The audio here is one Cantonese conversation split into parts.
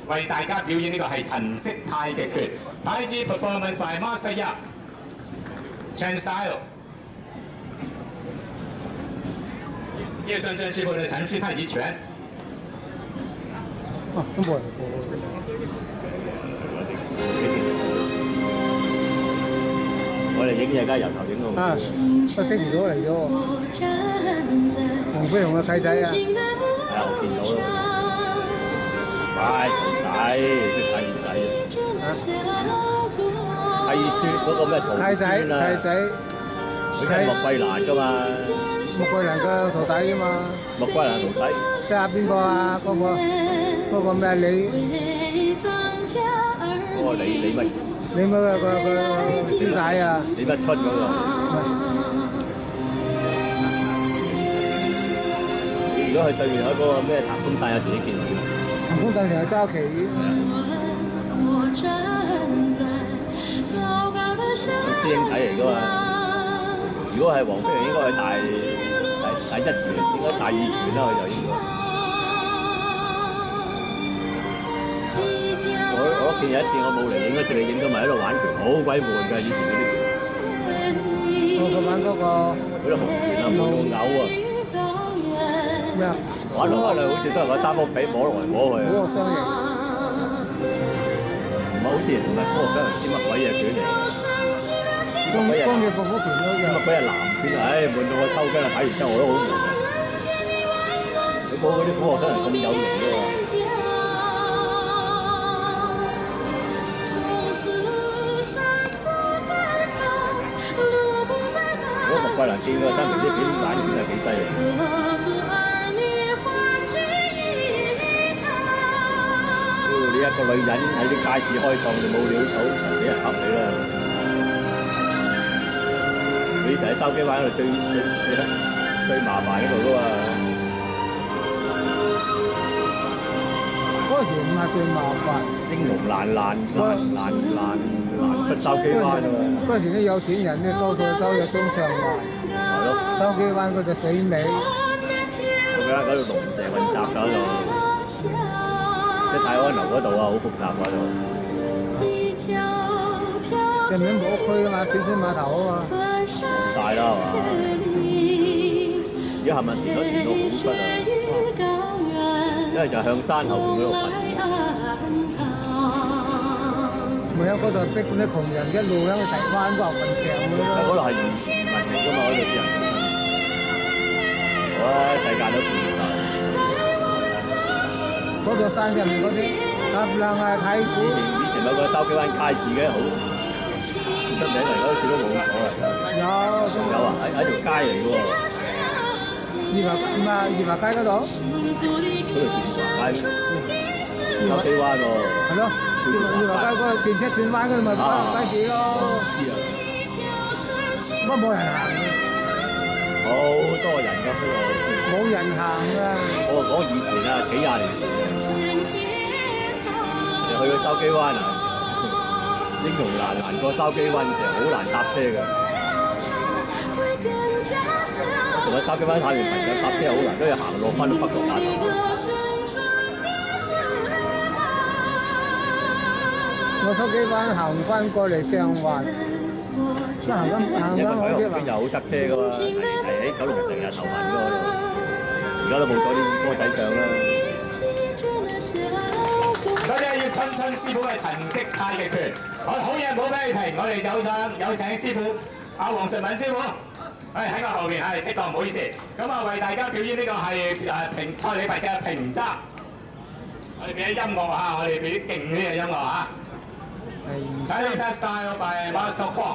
為大家表演呢個係陳式太極拳。太極 performance by Master Yap Chen Style。葉順順師傅嘅陳式太極拳。 啊，都冇人做。 我哋影嘢梗係由頭影到尾。 啊，個的士佬嚟咗喎，黃飛鴻嘅契仔啊！ 係啊，我見到啦。太仔，即係太二仔啊！太二孫嗰個咩徒孫啊？ 太仔， 佢係莫桂蘭㗎嘛？ 莫桂蘭嘅徒弟啊嘛。 莫桂蘭徒弟。 即係邊個啊？嗰個咩李？ 嗰個李乜？ 你嗰個師奶啊？ 李乜春嗰個。如果佢對面有嗰個咩譚公帶，有時都見到。 譚公帶成日揸旗。 師兄弟嚟㗎嘛？如果係黃飛鴻，應該係第一拳，應該第二拳啦，佢就應該。我見有一次我冇嚟影嗰次，你影到咪喺度玩拳，好鬼悶㗎！以前嗰啲拳。 我玩嗰個。 嗰啲紅拳啊，悶到嘔啊！ 咩啊？ 玩落去好似都係個三幅被摸來摸去。 科學雙形。 唔係好似唔係科學雙形，知乜鬼嘢拳嚟？ 工業服嗰拳都有。 知乜鬼係藍拳啊！唉，悶到我抽筋啊！睇完之後我都好悶啊！佢冇嗰啲科學雙形咁有型㗎喎。如果莫桂蘭見過新明啲片玩拳係幾犀利。你一個女人喺啲街市開檔，你冇料到，俾人恰你啦！你成日喺筲箕灣嗰度最麻煩嗰度㗎嘛。 嗰時唔係最麻煩， 英雄難出筲箕灣啊嘛！ 嗰時啲有錢人咧多數都有中上環， 係咯， 筲箕灣嗰隻死尾， 我記得嗰度龍蛇混雜㗎嗰度，即係泰安樓嗰度啊，好複雜嗰度。 上面冇屋區啊嘛，小水碼頭啊嘛。 曬啦係嘛？而家係咪填到好出啊？因為就向山後邊嗰度瞓。 咪有嗰度逼嗰啲窮人一路喺度提翻嗰度瞓覺㗎咯。 嗰度係漁民嚟㗎嘛，嗰度啲人。好啦，世界都變晒。 嗰座山上面嗰啲搭兩係太古。 以前有個筲箕灣街市嘅，好出名嚟，好似都冇咗啦。有啊，喺條街嚟㗎喎。 二華街嗰度？ 嗰條電華街，筲箕灣喎。 係咯，二華街嗰個電車轉彎嗰度咪街市咯。 知啊。 乜冇人行嘅？ 好多人㗎嗰度。 冇人行㗎。 我講以前啊，幾廿年前，你去到筲箕灣啊，英雄難過筲箕灣成日好難搭車㗎。同埋筲箕灣下面朋友搭車好難，都要行落翻到北角碼頭。 我筲箕灣行翻過嚟上環，行一個彩虹邊又好塞車㗎嘛，係喺九龍城日頭痕嗰度，而家都冇咗啲歌仔唱啦。 多謝葉春春師傅嘅陳式太極拳。好嘢，冇俾你停，我哋有請師傅阿黃順敏師傅。喺我後邊係適當，唔好意思。咁啊，為大家表演呢個係蔡李佛嘅平仄。我哋俾啲音樂啊，我哋俾啲勁啲嘅音樂啊。蔡李佛 style by Master Kwong。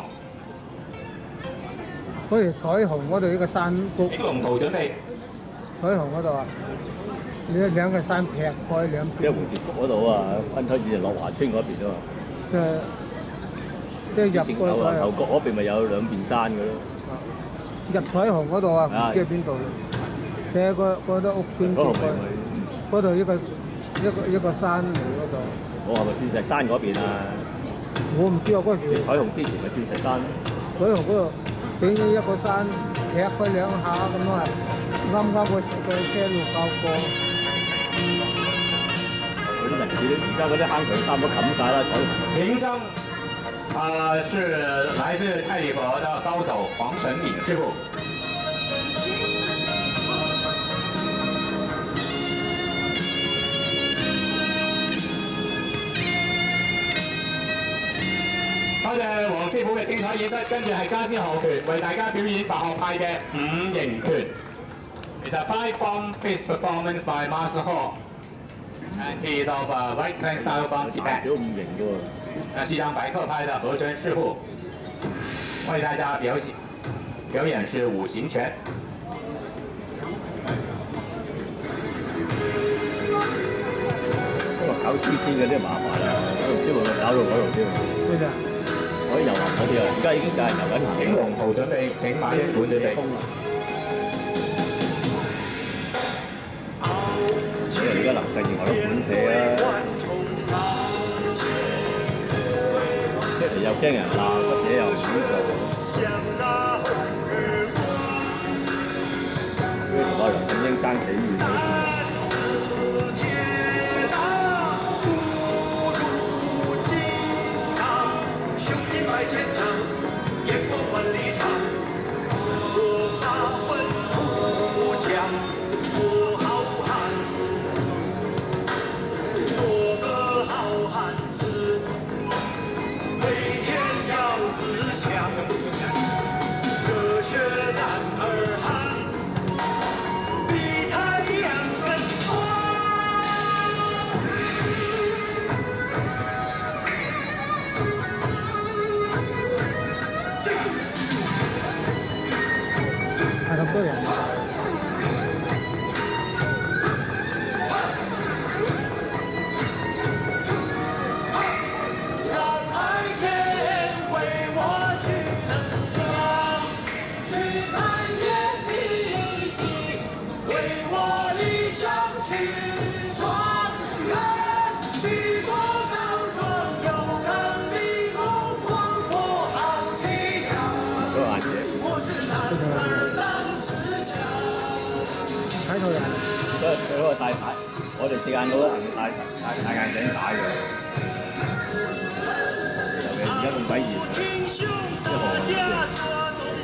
好似彩虹嗰度呢個山谷。 整龍圖準備。 彩虹嗰度啊，你兩個山劈開兩邊。 即係蝴蝶谷嗰度啊，分開以前落華村嗰邊啊嘛。 即係入去頭角嗰邊咪有兩邊山嘅咯。 入彩虹嗰度啊，唔知喺邊度咧？即係嗰啲屋村住開，嗰度一個山嚟嗰度。 我係咪鑽石山嗰邊啊？ 我唔知啊，嗰時。 彩虹之前咪鑽石山。 彩虹嗰度整咗一個山，劈開兩下咁啊，啱個車路夠過。 嗰啲人而家嗰啲坑渠差唔多冚晒啦， 评中，是来自蔡李佛的高手黄神敏师傅。多謝黃師傅嘅精彩演出，跟住係家師何拳為大家表演白學派嘅五形拳。It's a five-form fist performance by Master Hall, and he is of right clank style from Tibet. 少五形嘅喎。 西藏白克派的何真師傅為大家表演是五行拳。 搞 CT 嗰啲麻煩啦，我唔知會唔會搞到嗰度添。 對的。 可以遊行嗰啲啊，而家已經有人遊緊行。 請龍圖準備，請馬一館準備。 而家臨近然後都管理啊，即係又驚人鬧，或者又唔做。跟住同阿梁振英爭幾遠。 係咁多人。睇到人。 佢嗰個戴牌，我哋時間佬一定要戴眼鏡打嘅。尤其而家咁鬼熱，一河。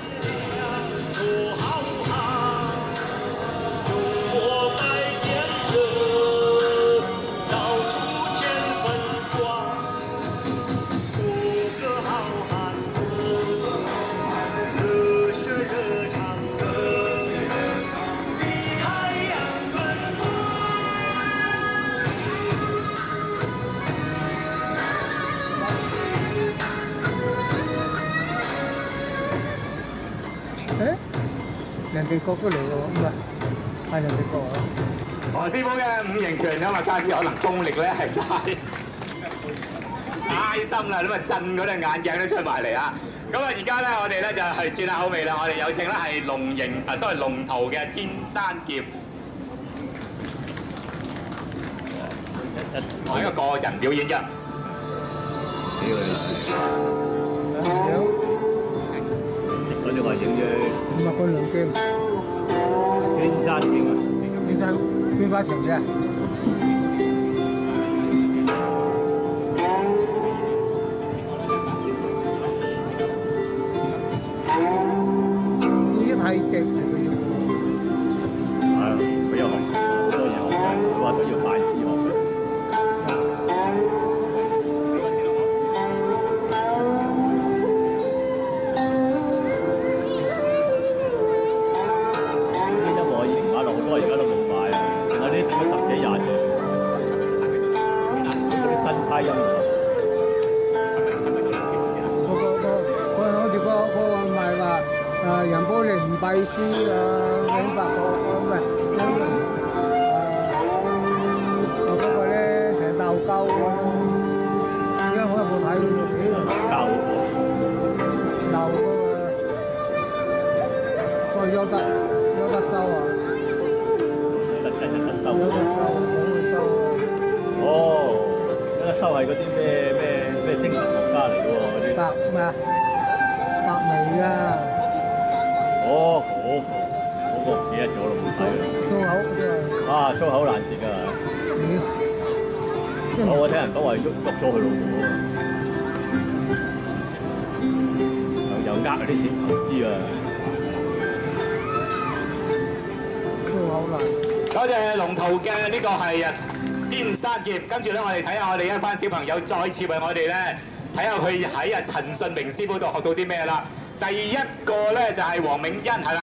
人哋國都嚟喎，唔係人哋國啊！ 黃師傅嘅五形拳，因為家師可能功力咧係太深啦，咁啊震嗰對眼鏡都出埋嚟啊！咁啊而家咧我哋咧就係轉下口味啦，我哋有請咧係龍形所謂龍圖嘅天山劍，係一個個人表演嘅。 嗰啲話影啫。 唔係個兩劍。 天山劍啊！ 天山邊花情啫。呢啲太極嚟嘅要。 係啊，佢有學好多嘢學嘅，佢話都要大師學嘅。 人波你唔背書啊，明白唔係嗰個咧成鬥鳩啊！而家我有冇睇到？鬥嗰個有得收啊！有得收。 哦，有得收係嗰啲咩精神學家嚟嘅喎，嗰啲。 白眉啊！ 哦，嗰個唔記得咗咯，冇睇啦。 粗口真係。 啊，粗口難舌㗎。 即我聽人講話喐咗佢老婆啊，又呃嗰啲錢投資啊。 都好難。 多謝龍圖嘅呢個係天山劍，跟住咧我哋睇下我哋一班小朋友再次為我哋咧睇下佢喺陳順明師傅度學到啲咩啦。第一個咧就係黃銘欣係啦。